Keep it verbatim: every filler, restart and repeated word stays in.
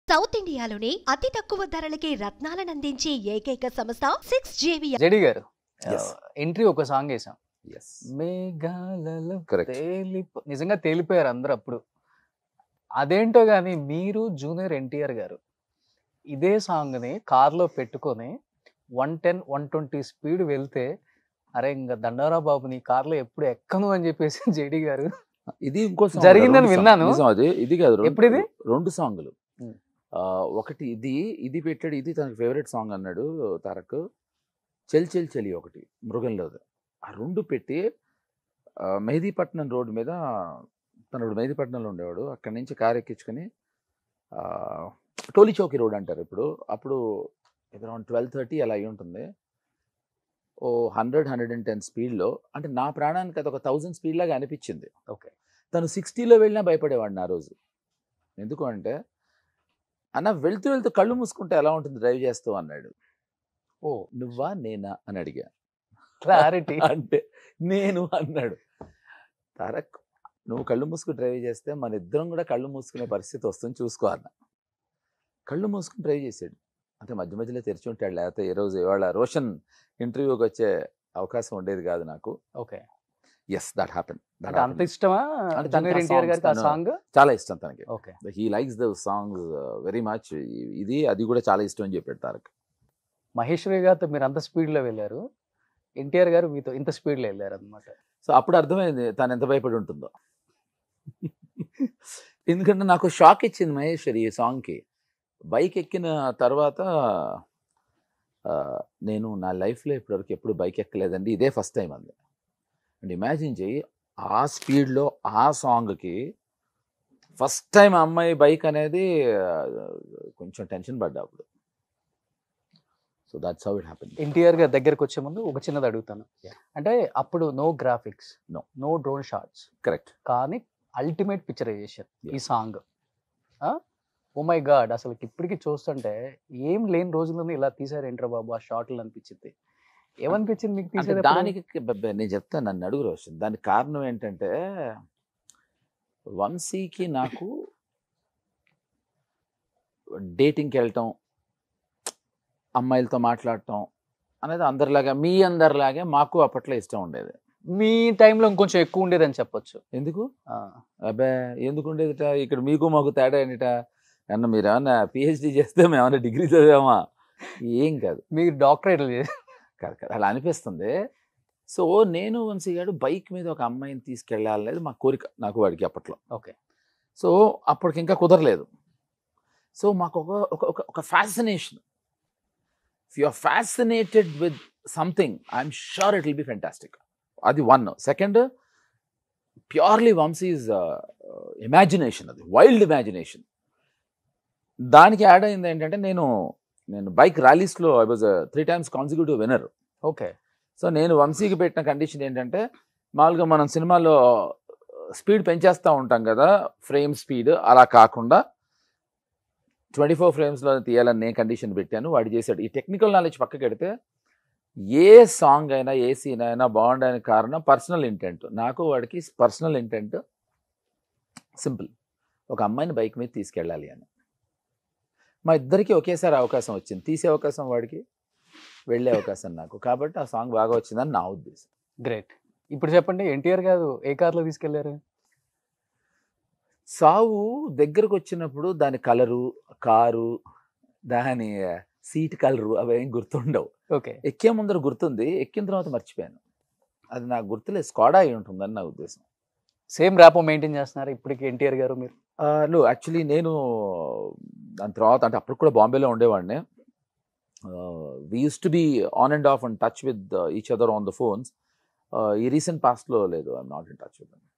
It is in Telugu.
సౌత్ ఇండియాలోనే అతి తక్కువ ధరలకే రత్నాలను అందించే ఏకైక సంస్థ సిక్స్ జేవి. జెడి గారు ఎంట్రీ ఒక సాంగ్ వేసాం. Yes. మేఘాలలో Correct. తేలిపో నిజంగా తేలిపోయారు అందరూ అప్పుడు. అదేంటో గానీ మీరు జూనియర్ ఎన్టీఆర్ గారు ఇదే సాంగ్ని కార్లో పెట్టుకొని one ten one twenty speed వెళ్తే అరే ఇంకా దండారా బాబు నీ కార్లో ఎప్పుడు ఎక్కను అని చెప్పేసి జేడి గారు ఇది ఇంకో song, జరిగిందని రెండు song. విన్నాను. నిజం అది ఇది కాదు రెండు- ఎప్పుడు ఇది? రెండు సాంగ్లు. Hmm. ఒకటి ఇది ఇది పెట్టాడు, ఇది తనకి ఫేవరెట్ సాంగ్ అన్నాడు తారక్. చెల్ చెల్ చెలి ఒకటి మృగంలోది. ఆ రెండు పెట్టి ఆ, మెహదీపట్నం రోడ్డు మీద తను ఇప్పుడు మెహదీపట్నంలో ఉండేవాడు. అక్కడి నుంచి కారు ఎక్కించుకొని ఆ, టోలీ చౌకీ రోడ్ అంటారు ఇప్పుడు. అప్పుడు అరౌండ్ ట్వెల్వ్ థర్టీ అలా అయి ఉంటుంది. Oh hundred hundred and ten స్పీడ్లో, అంటే నా ప్రాణానికి అది ఒక థౌజండ్ స్పీడ్ లాగా అనిపించింది. ఓకే. తను సిక్స్టీలో వెళ్ళినా భయపడేవాడిని ఆ రోజు. ఎందుకు అంటే అన్న వెళ్తూ వెళ్తూ కళ్ళు మూసుకుంటే ఎలా ఉంటుంది డ్రైవ్ చేస్తూ అన్నాడు. ఓ నువ్వా నేనా అని అడిగా. క్లారిటీ అంటే నేను అన్నాడు. తారక్ నువ్వు కళ్ళు మూసుకుని డ్రైవ్ చేస్తే మన ఇద్దరం కూడా కళ్ళు మూసుకునే పరిస్థితి వస్తుంది చూసుకో అన్న. కళ్ళు మూసుకుని డ్రైవ్ చేసాడు. అంటే మధ్య మధ్యలో తెరిచి ఉంటాడు, లేకపోతే ఈ రోజు ఇవాళ రోషన్ ఇంటర్వ్యూకి వచ్చే అవకాశం ఉండేది కాదు నాకు. ఓకే. Yes that happen. అంత ఇష్టమా అంటే జూనియర్ తనకి ఆ ఎన్టీఆర్ గారికి ఆ songs సాంగ్? చాలా ఇష్టం తనకి. Okay. He likes the songs very much. ఇది అది కూడా చాలా ఇష్టం అని చెప్పాడు తారక్. మహేశ్వరి గారితో మీరు అంత స్పీడ్ లో వెళ్ళారు, ఎన్టీఆర్ గారు మీతో ఇంత స్పీడ్ లో వెళ్ళారు అనమాట. సో అప్పుడు అర్థమైంది తను ఎంత భయపడి ఉంటుందో. ఎందుకంటే నాకు షాక్ ఇచ్చింది మహేశ్వరి ఈ సాంగ్కి. బైక్ ఎక్కిన తర్వాత ఆ, నేను నా లైఫ్లో ఇప్పటివరకు ఎప్పుడు బైక్ ఎక్కలేదండి, ఇదే ఫస్ట్ టైం అంది. అండ్ ఇమాజిన్ చెయ్యి, ఆ స్పీడ్లో ఆ సాంగ్కి ఫస్ట్ టైం అమ్మాయి బైక్ అనేది ఆ, కొంచెం టెన్షన్ పడ్డా అప్పుడు. So that's how it happen. NTR గారి దగ్గరకు వచ్చే ముందు ఒక చిన్నది అడుగుతాను. Yeah. అంటే అప్పుడు no graphics, No. No drone shots, correct. కానీ అల్టిమేట్ పిక్చరైజేషన్ ఈ Yeah. Song. Oh my god, అసలు ఇప్పటికీ చూస్తుంటే ఏం లేని రోజుల్లోనే ఇలా తీసారు ఏంట్రా బాబు ఆ షాట్లు అనిపించింది. ఏమనిపించింది మీకు అంటే తీసారు? దానికి బ- నేను చెప్తాను, నన్ను అడుగు రోషన్. దానికి కారణం ఏంటంటే వంశీకి నాకు డేటింగ్కి వెళ్ళటం, అమ్మాయిలతో మాట్లాడటం అనేది అందరిలాగా, మీ అందరిలాగే మాకు అప్పట్లో ఇష్టం ఉండేది. మీ టైంలో ఇంకొంచెం ఎక్కువ ఉండేదని చెప్పొచ్చు. ఎందుకు ఆ, అబ్బే ఎందుకు ఉండేదిట? ఇక్కడ మీకు మాకు తేడా ఏంటిట? అన్న మీరు ఏమన్నా పిహెచ్డి చేస్తే మేము ఏమన్నా డిగ్రీ చదివామా? ఏం కాదు. మీరు డాక్టరేట్ కాదు కాదు అలా అనిపిస్తుంది. సో నేను వంశీ గారు బైక్ మీద ఒక అమ్మాయిని తీసుకెళ్ళాలనేది మా కోరిక, నాకు వాడికి అప్పట్లో. ఓకే. సో అప్పటికి ఇంకా కుదరలేదు. సో మాకు ఒక ఒక ఒక ఒక fascination. If you are fascinated with something I'm sure it will be fantastic. అది one. Second, purely Vamshi's imagination, అది వైల్డ్ ఇమాజినేషన్. దానికి యాడ్ అయింది ఏంటంటే నేను నేను బైక్ ర్యాలీస్లో I was three times consecutive winner. Okay. So నేను వంశీకి పెట్టిన కండిషన్ ఏంటంటే, మామూలుగా మనం సినిమాలో స్పీడ్ పెంచేస్తూ ఉంటాం కదా, ఫ్రేమ్ స్పీడ్, అలా కాకుండా ట్వంటీ ఫోర్ ఫ్రేమ్స్లో తీయాలని నేను కండిషన్ పెట్టాను. వాడు చేశాడు. ఈ టెక్నికల్ నాలెడ్జ్ పక్కకి పెడితే ఏ సాంగ్ అయినా ఏ సీన్ అయినా బాగుండడానికి కారణం పర్సనల్ ఇంటెంట్. నాకు వాడికి పర్సనల్ ఇంటెంట్ సింపుల్, ఒక అమ్మాయిని బైక్ మీద తీసుకెళ్ళాలి అని. మా ఇద్దరికి ఒకేసారి అవకాశం వచ్చింది, తీసే అవకాశం వాడికి, వెళ్ళే అవకాశం నాకు. కాబట్టి ఆ సాంగ్ బాగా వచ్చిందని నా ఉద్దేశం. గ్రేట్. ఇప్పుడు చెప్పండి, ఎన్టీఆర్ గారు ఏ కార్లో తీసుకెళ్లారు? సావు దగ్గరకు వచ్చినప్పుడు దాని కలరు, కారు, దాని సీట్ కలరు అవేం గుర్తుండవు. ఓకే. ఎక్కే ముందర గుర్తుంది, ఎక్కిన తర్వాత మర్చిపోయాను. అది నాకు గుర్తులేదు, స్కాడా అయి ఉంటుందని నా ఉద్దేశం. సేమ్ ర్యాపో మెయింటైన్ చేస్తున్నారు ఇప్పటికి ఎన్టీఆర్ గారు మీరు? నువ్వు యాక్చువల్లీ నేను దాని తర్వాత, అంటే అప్పుడు కూడా బాంబేలో ఉండేవాడిని. We use to be on and off and touch with each other on the phones. ఈ రీసెంట్ పాస్ట్లో లేదు, I'm not in touch with.